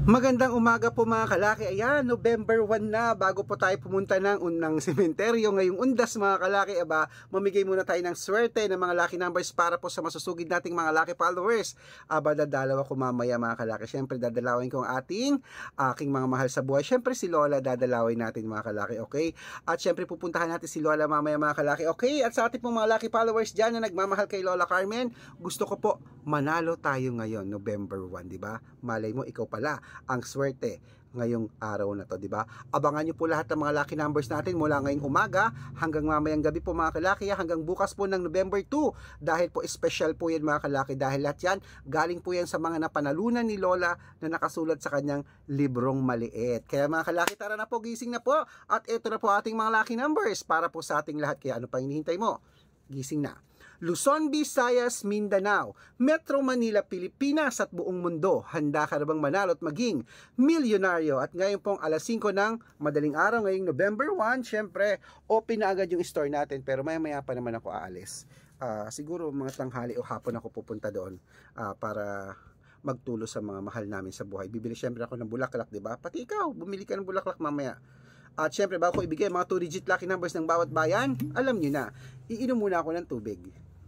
Magandang umaga po mga kalaki. Ayan, November 1 na. Bago po tayo pumunta ng unang sementeryo ngayong undas mga kalaki, mamigay muna tayo ng swerte ng mga lucky numbers para po sa masusugid nating mga lucky followers. Dadalaw ako mamaya mga kalaki. Siyempre dadalawin ko ang aking mga mahal sa buhay. Siyempre si Lola dadalawin natin mga kalaki, okay? At siyempre pupuntahan natin si Lola mamaya mga kalaki, okay? At sa ating pong mga lucky followers dyan na nagmamahal kay Lola Carmen, gusto ko po manalo tayo ngayon, November 1, di ba? Malay mo, ikaw pala ang swerte ngayong araw na to, di ba? Abangan niyo po lahat ng mga lucky numbers natin mula ngayong umaga hanggang mamayang gabi po mga kalaki, hanggang bukas po ng November 2, dahil po special po yan mga kalaki, dahil lahat yan galing po yan sa mga napanalunan ni Lola na nakasulat sa kanyang librong maliit. Kaya mga kalaki, tara na po, gising na po, at ito na po ating mga lucky numbers para po sa ating lahat. Kaya ano pang hinihintay mo? Gising na. Luzon, Visayas, Mindanao, Metro Manila, Pilipinas at buong mundo. Handa ka na bang manalo at maging milyonaryo? At ngayon pong alas 5 ng madaling araw, ngayong November 1, syempre, open na agad yung store natin. Pero maya-maya pa naman ako aalis. Siguro mga tanghali o hapon ako pupunta doon para magtulo sa mga mahal namin sa buhay. Bibili syempre ako ng bulaklak, di ba? Pati ikaw, bumili ka ng bulaklak mamaya. At syempre, bago ko ibigay mga 2-digit lucky numbers ng bawat bayan, alam nyo na, iinom muna ako ng tubig.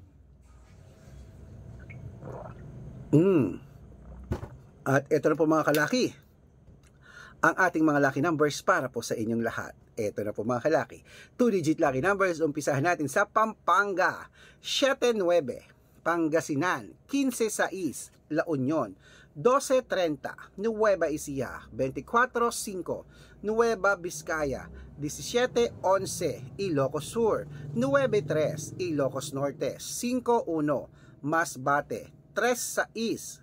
At ito na po mga kalaki, ang ating mga lucky numbers para po sa inyong lahat. Ito na po mga kalaki, 2-digit lucky numbers. Umpisahan natin sa Pampanga, 7-9, Pangasinan, 15-6, La Union, 12-30, Nueva Ecija, 24-5, Nueva Vizcaya, 17-11, Ilocos Sur, 9-3, Ilocos Norte, 5-1, Masbate, 3-6,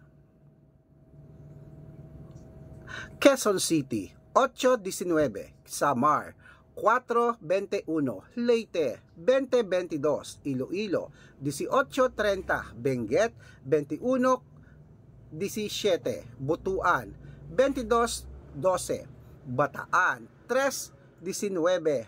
Quezon City, 8-19, Samar, 4-21, Leyte, 20-22, Iloilo, 18-30, Benguet, 21-17, Butuan, 22-12, Bataan, 3-19,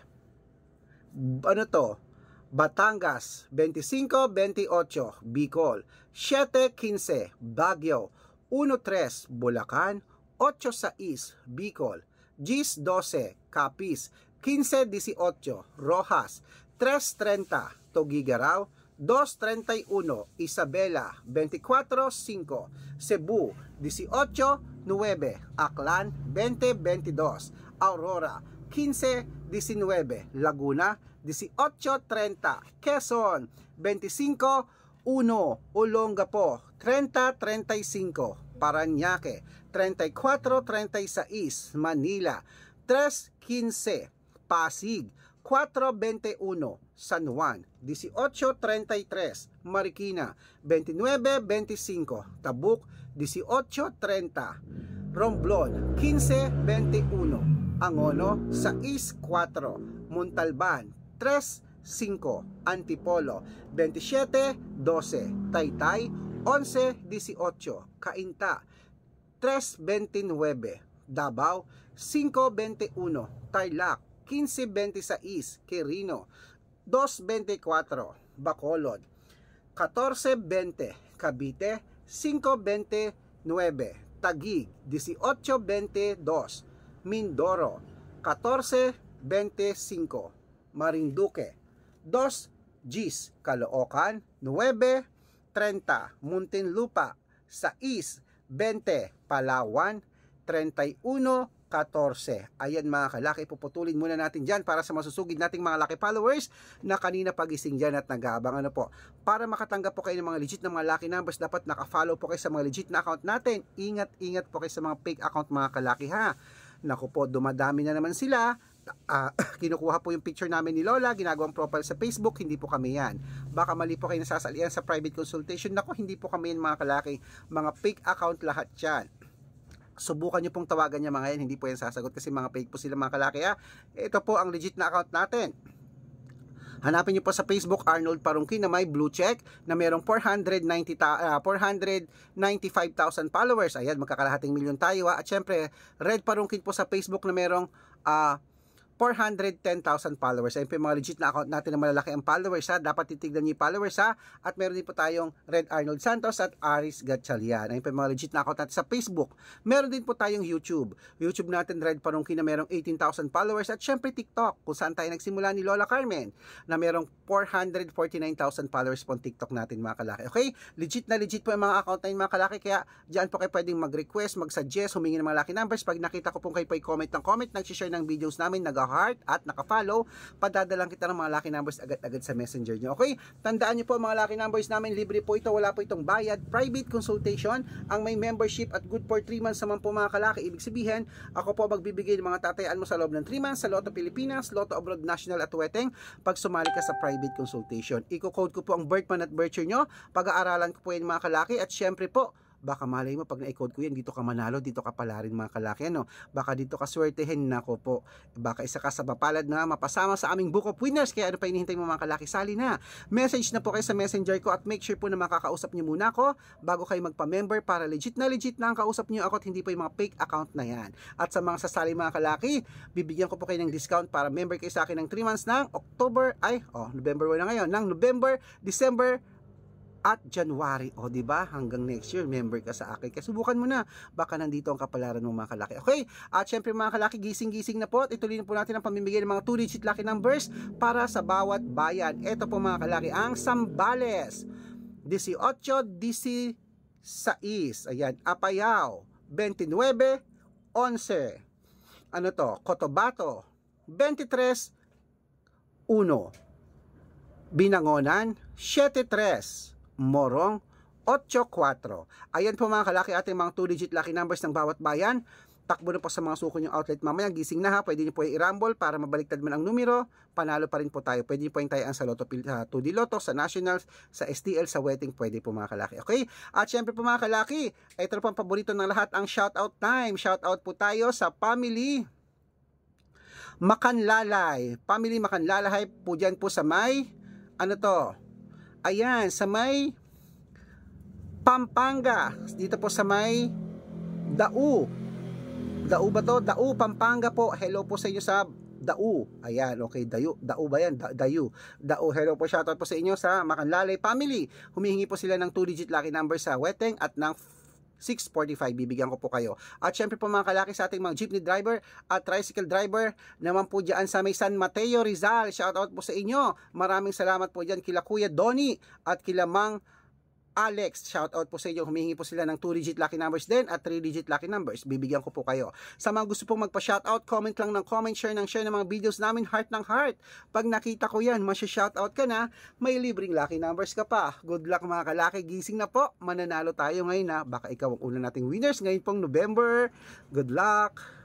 Batangas, 25-28, Bicol, 7-15, Baguio, 1-3, Bulacan, 8-6, Bicol, 10-12, Capiz, 15-18, Rojas, 3-30, Tuguegarao, 2-31, Isabela, 24-5, Cebu, 18-9, Aklan, 20-22, Aurora, 15-19, Laguna, 18-30, Quezon, 25-1, Olongapo, 30-35, Parañaque, 34-36, Manila, 3-15, Pasig, 4-21, San Juan, 18-33, Marikina, 29-25, Tabuk, 18-30, Romblon, 15-21, Angono, 6-4, Montalban, 3-5, Antipolo, 27-12, Taytay, 11-18, Cainta, 3-29, Davao, 5-21, Tarlac, 15-26, Quirino, 2-24, Bacolod, 14-20, Cavite, 5-29, Taguig, 18-22, Mindoro, 14-25, Marinduque, 2 Gis, Caloocan, 9-30, Muntinlupa, 6-20, Palawan, 31-14. Ayan mga kalaki, puputulin muna natin dyan para sa masusugid nating mga lucky followers na kanina pagising dyan at nag-aabang. Po, para makatanggap po kayo ng mga legit na mga lucky numbers, dapat naka-follow po kayo sa mga legit na account natin. Ingat po kayo sa mga fake account mga kalaki ha. Naku po, dumadami na naman sila. Kinukuha po yung picture namin ni Lola, ginagawang profile sa Facebook. Hindi po kami yan. Baka mali po kayo nasasalian sa private consultation. Naku, hindi po kami yan mga kalaki. Mga fake account lahat yan. Subukan nyo pong tawagan niya mga yan, hindi po yan sasagot kasi mga fake po sila mga kalaki ha. Ito po ang legit na account natin. Hanapin nyo po sa Facebook Arnold Parungkin na may blue check na merong 495,000 followers. Ayan, magkakalahating milyon tayo ha. At syempre, Red Parungkin po sa Facebook na merong 410,000 followers. Ayun po yung mga legit na account natin na malalaki ang followers ha. Dapat titignan niyo yung followers ha. At meron din po tayong Red Arnold Santos at Aris Gatchalian. Ayun po yung mga legit na account natin sa Facebook. Meron din po tayong YouTube. YouTube natin Red Parungkin na merong 18,000 followers. At syempre TikTok kung saan tayo nagsimula ni Lola Carmen na merong 449,000 followers po ang TikTok natin mga kalaki. Okay? Legit na legit po yung mga account na yun mga kalaki. Kaya dyan po kayo pwedeng mag-request, mag-suggest, humingi ng mga lucky numbers. Pag nakita ko po kayo po i-comment ng comment, nag-share ng videos namin, nag-heart at naka-follow, padadalang kita ng mga lucky numbers agad-agad sa messenger nyo. Okay? Tandaan nyo po mga lucky numbers namin, libre po ito, wala po itong bayad, private consultation, ang may membership at good for 3 months naman po mga kalaki. Ibig sabihin, ako po magbibigay ng mga tatayaan mo sa loob ng 3 months sa Lotto Pilipinas, Lotto Abroad National at Weteng pag sumali ka sa private consultation. Iko-code ko po ang birth month at birth year nyo, pag-aaralan ko po yan mga kalaki at syempre po, baka malay mo pag na-code ko yan, dito ka manalo, dito ka pala rin mga kalaki, ano? Baka dito ka swertehin, nako po. Baka isa ka sa mapalad na mapasama sa aming book of winners, kaya ano pa hinihintay mo mga kalaki, sali na. Message na po kayo sa messenger ko at make sure po na makakausap nyo muna ako bago kayo magpa-member para legit na ang kausap nyo ako at hindi po yung mga fake account na yan. At sa mga sasali mga kalaki, bibigyan ko po kayo ng discount para member kayo sa akin ng 3 months ng November 1 na ngayon, ng November, December, at January, o di ba? Hanggang next year, member ka sa akin. Kaya subukan mo na, baka nandito ang kapalaran mo mga kalaki. Okay? At syempre mga kalaki, gising-gising na po at ituloy na po natin ang pamimigay ng mga 2-digit lucky numbers para sa bawat bayan. Ito po mga kalaki, ang Zambales, 18, 16, ayan, Apayao, 29, 11, ano to, Cotabato, 23, 1, Binangonan, 7-3, Morong, 8-4. Ayan po mga kalaki ating mga 2-digit lucky numbers ng bawat bayan. Takbo na po sa mga suko yung outlet mamaya. Gising na ha. Pwede niyo po i-rumble para mabaliktad man ang numero. Panalo pa rin po tayo. Pwede niyo po yung tayaan sa Lotto, 2D Lotto, sa Nationals, sa STL, sa Weteng. Pwede po mga kalaki. Okay? At syempre po mga kalaki, ito po ang paborito ng lahat, ang shoutout time. Shoutout po tayo sa family Makanlalay. Family Makanlalay po dyan po sa may, ano to? Ayan, sa may Pampanga. Dito po sa may Dau. Dau ba to? Dau, Pampanga po. Hello po sa inyo sa Dau. Ayan, okay. Dau ba yan? Dayu. Dau. Hello po. Shoutout po sa inyo sa Makanlalay family. Humihingi po sila ng 2-digit lucky number sa Weteng at ng 645, bibigyan ko po kayo. At syempre po mga kalaki sa ating mga jeepney driver at tricycle driver naman po dyan sa may San Mateo, Rizal. Shoutout po sa inyo. Maraming salamat po dyan kila Kuya Donnie at kila Mang Alex, shout out po sa inyo. Humihingi po sila ng 2-digit lucky numbers din at 3-digit lucky numbers. Bibigyan ko po kayo. Sa mga gusto pong magpa-shout out, comment lang ng comment, share ng mga videos namin, heart ng heart. Pag nakita ko yan, masya-shout out ka na, may libreng lucky numbers ka pa. Good luck mga kalaki. Gising na po. Mananalo tayo ngayon na. Baka ikaw ang una nating winners ngayon pong November. Good luck.